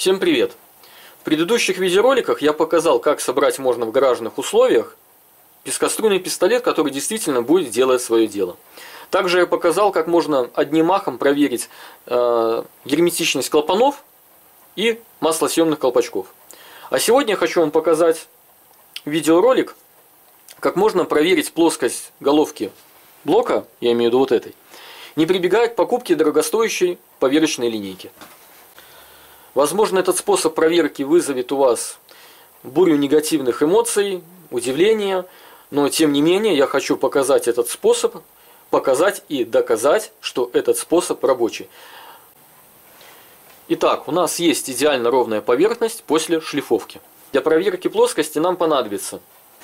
Всем привет! В предыдущих видеороликах я показал, как собрать можно в гаражных условиях пескоструйный пистолет, который действительно будет делать свое дело. Также я показал, как можно одним махом проверить герметичность клапанов и маслосъемных колпачков. А сегодня я хочу вам показать видеоролик, как можно проверить плоскость головки блока, я имею в виду вот этой, не прибегая к покупке дорогостоящей поверочной линейки. Возможно, этот способ проверки вызовет у вас бурю негативных эмоций, удивления, но тем не менее я хочу показать этот способ, показать и доказать, что этот способ рабочий. Итак, у нас есть идеально ровная поверхность после шлифовки. Для проверки плоскости нам понадобится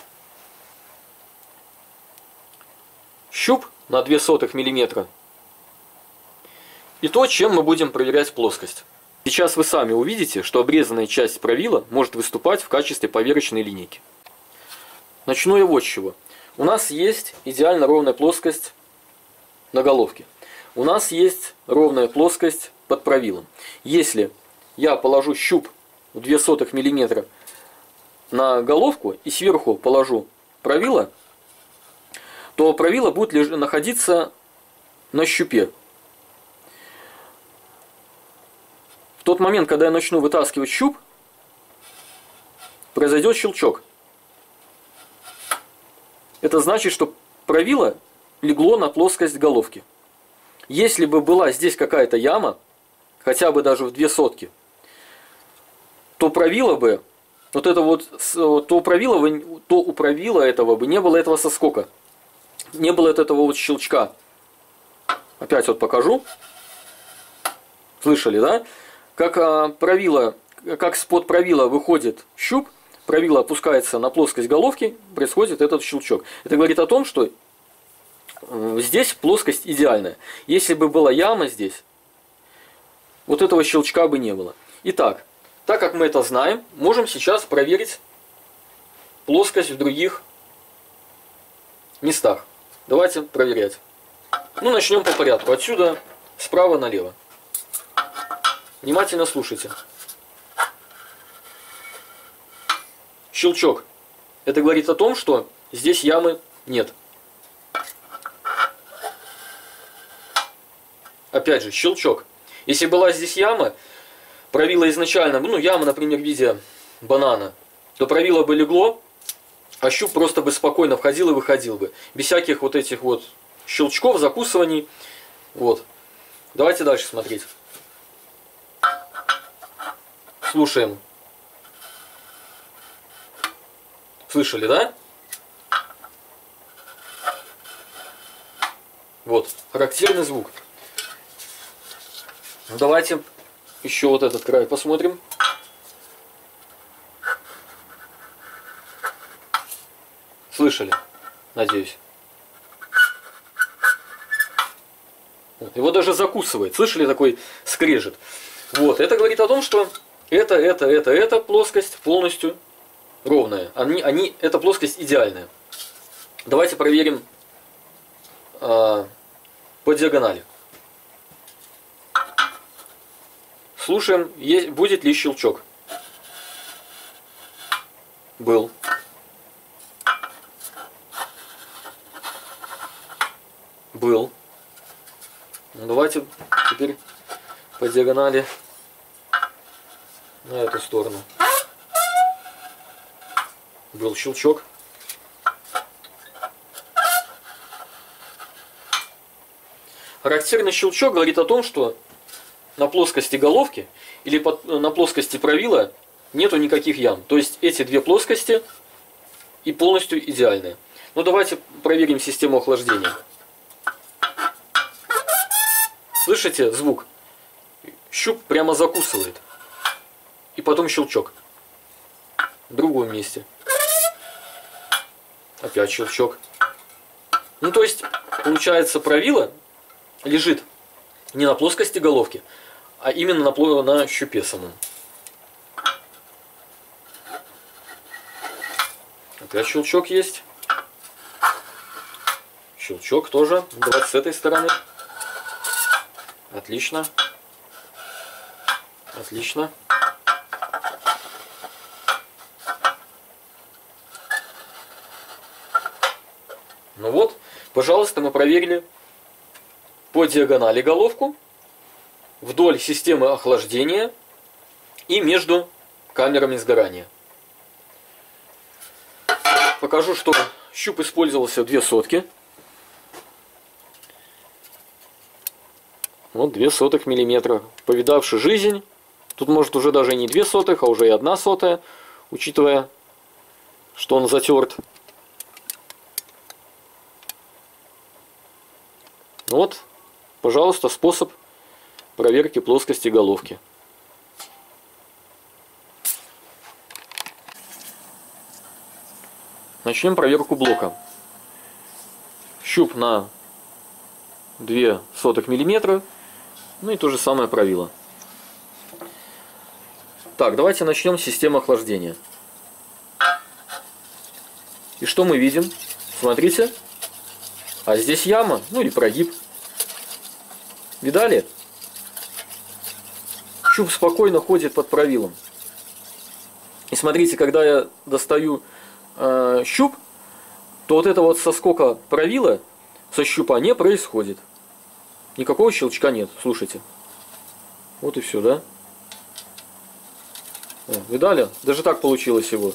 щуп на 0,02 мм и то, чем мы будем проверять плоскость. Сейчас вы сами увидите, что обрезанная часть правила может выступать в качестве поверочной линейки. Начну я вот с чего. У нас есть идеально ровная плоскость на головке. У нас есть ровная плоскость под правилом. Если я положу щуп в 0,02 мм на головку и сверху положу правило, то правило будет находиться на щупе. В тот момент, когда я начну вытаскивать щуп, произойдет щелчок. Это значит, что правило легло на плоскость головки. Если бы была здесь какая-то яма, хотя бы даже в 0,02, то правило бы, то у правила этого бы не было этого соскока, не было этого вот щелчка. Опять вот покажу. Слышали, да? Как с-под правила выходит щуп, правило опускается на плоскость головки, происходит этот щелчок. Это говорит о том, что здесь плоскость идеальная. Если бы была яма здесь, вот этого щелчка бы не было. Итак, так как мы это знаем, можем сейчас проверить плоскость в других местах. Давайте проверять. Ну, начнем по порядку. Отсюда справа налево. Внимательно слушайте. Щелчок. Это говорит о том, что здесь ямы нет. Опять же, щелчок. Если была здесь яма, правило изначально, яма, например, в виде банана, то правило бы легло, а щуп просто бы спокойно входил и выходил бы. Без всяких вот этих вот щелчков, закусываний. Вот. Давайте дальше смотреть. Слушаем. Слышали, да? Вот, характерный звук. Давайте еще вот этот край посмотрим. Слышали? Надеюсь. Его даже закусывает. Слышали такой скрежет? Вот, это говорит о том, что эта плоскость полностью ровная. Эта плоскость идеальная. Давайте проверим по диагонали. Слушаем, будет ли щелчок. Был. Был. Давайте теперь по диагонали на эту сторону. Был щелчок. Характерный щелчок говорит о том, что на плоскости головки или на плоскости правила нету никаких ям. То есть эти две плоскости и полностью идеальные. Ну давайте проверим систему охлаждения. Слышите звук? Щуп прямо закусывает. И потом щелчок. В другом месте. Опять щелчок. Ну, то есть, получается, правило лежит не на плоскости головки, а именно на щупе самом. Опять щелчок есть. Щелчок тоже. Давайте с этой стороны. Отлично. Отлично. Ну вот, пожалуйста, мы проверили по диагонали головку, вдоль системы охлаждения и между камерами сгорания. Покажу, что щуп использовался 0,02. Вот 0,02 миллиметра. Повидавший жизнь. Тут может уже даже не 0,02, а уже и 1/100, учитывая, что он затерт. Вот, пожалуйста, способ проверки плоскости головки. Начнем проверку блока. Щуп на 0,02 миллиметра. Ну и то же самое правило. Так, давайте начнем с системы охлаждения. И что мы видим? Смотрите. А здесь яма, ну или прогиб. Видали? Щуп спокойно ходит под правилом. И смотрите, когда я достаю щуп, то вот это вот соскока правила со щупа не происходит. Никакого щелчка нет, слушайте. Вот и все, да? Видали? Даже так получилось его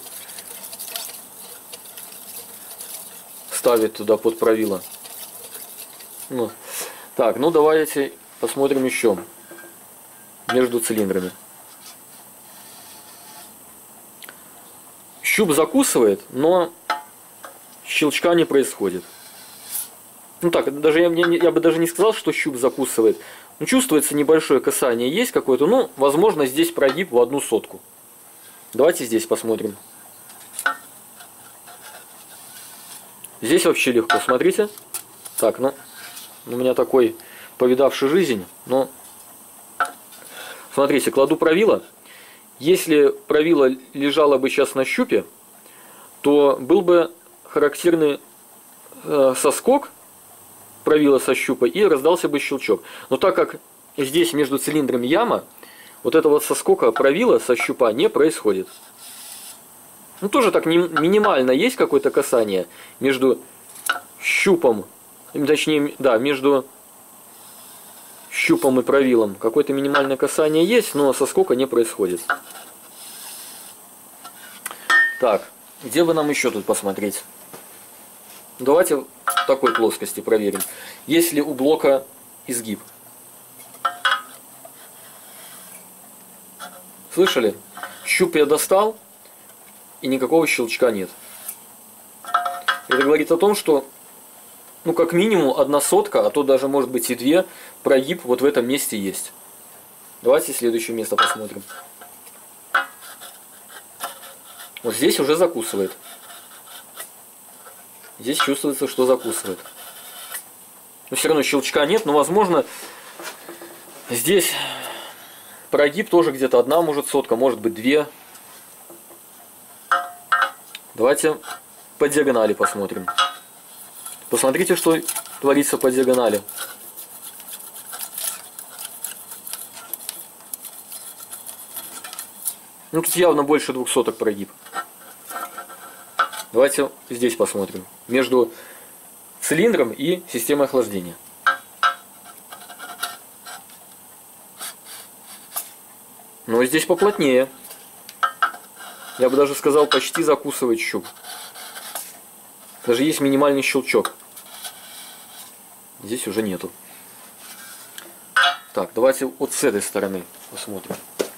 ставить туда под правило. Ну. Так, ну давайте посмотрим еще между цилиндрами. Щуп закусывает, но щелчка не происходит. Ну так, даже я бы даже не сказал, что щуп закусывает. Но чувствуется небольшое касание, есть какое-то, ну, возможно, здесь прогиб в 1/100. Давайте здесь посмотрим. Здесь вообще легко, смотрите. Так, ну, у меня такой повидавший жизнь, но... Смотрите, кладу правило. Если правило лежало бы сейчас на щупе, то был бы характерный соскок правила со щупа и раздался бы щелчок. Но так как здесь между цилиндрами яма, вот это вот соскока правила со щупа не происходит. Ну тоже так минимально есть какое-то касание между щупом, точнее, да, между щупом и правилом. Какое-то минимальное касание есть, но соскока не происходит. Так, где бы нам еще тут посмотреть? Давайте в такой плоскости проверим. Есть ли у блока изгиб? Слышали? Щуп я достал, и никакого щелчка нет. Это говорит о том, что, ну, как минимум 1/100, а то даже может быть и 2, прогиб вот в этом месте есть. Давайте следующее место посмотрим. Вот здесь уже закусывает. Здесь чувствуется, что закусывает. Но все равно щелчка нет, но возможно здесь прогиб тоже где-то 1, может, 100, может быть 2. Давайте по диагонали посмотрим. Посмотрите, что творится по диагонали. Ну тут явно больше 200 прогиб. Давайте здесь посмотрим. Между цилиндром и системой охлаждения. Но здесь поплотнее. Я бы даже сказал, почти закусывает щуп. Даже есть минимальный щелчок. Здесь уже нету. Так, давайте вот с этой стороны посмотрим.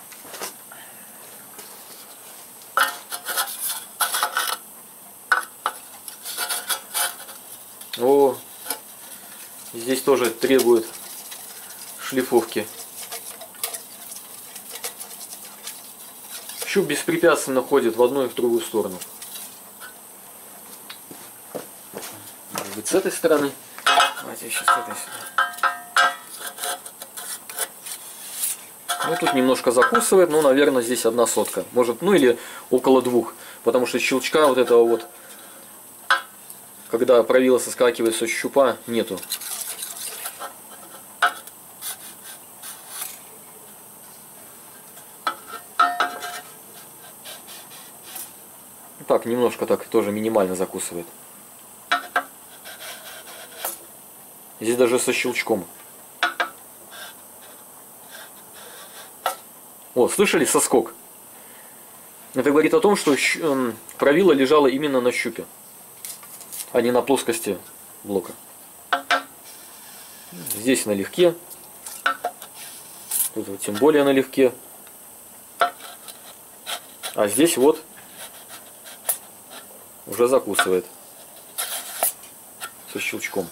О, здесь тоже требует шлифовки. Щуп беспрепятственно ходит в одну и в другую сторону. Может быть, с этой стороны. Давайте еще с этой сюда. Ну, тут немножко закусывает, но, наверное, здесь 1/100. Может, ну или около 2. Потому что щелчка вот этого вот, когда правило соскакивает со щупа, нету. Так, немножко так тоже минимально закусывает. Здесь даже со щелчком. О, слышали соскок? Это говорит о том, что правило лежало именно на щупе, а не на плоскости блока. Здесь налегке. Тут вот тем более налегке. А здесь вот уже закусывает со щелчком.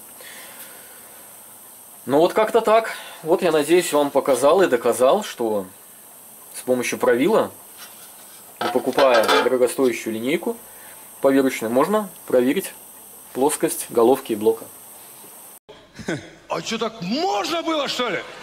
Ну вот как-то так. Вот я надеюсь, вам показал и доказал, что с помощью правила, не покупая дорогостоящую линейку поверочную, можно проверить плоскость головки и блока. А что, так можно было, что ли?